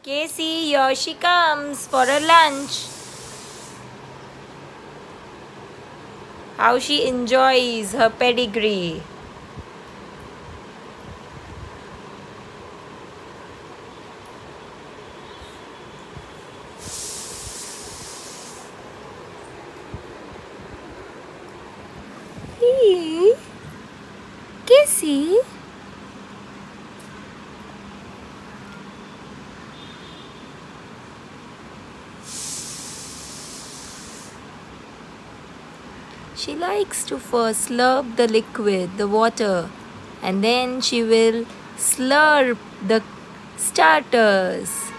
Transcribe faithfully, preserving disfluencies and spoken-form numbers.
Cassey, here she comes for her lunch. How she enjoys her pedigree. Hey, Cassey. She likes to first slurp the liquid, the water, and then she will slurp the starters.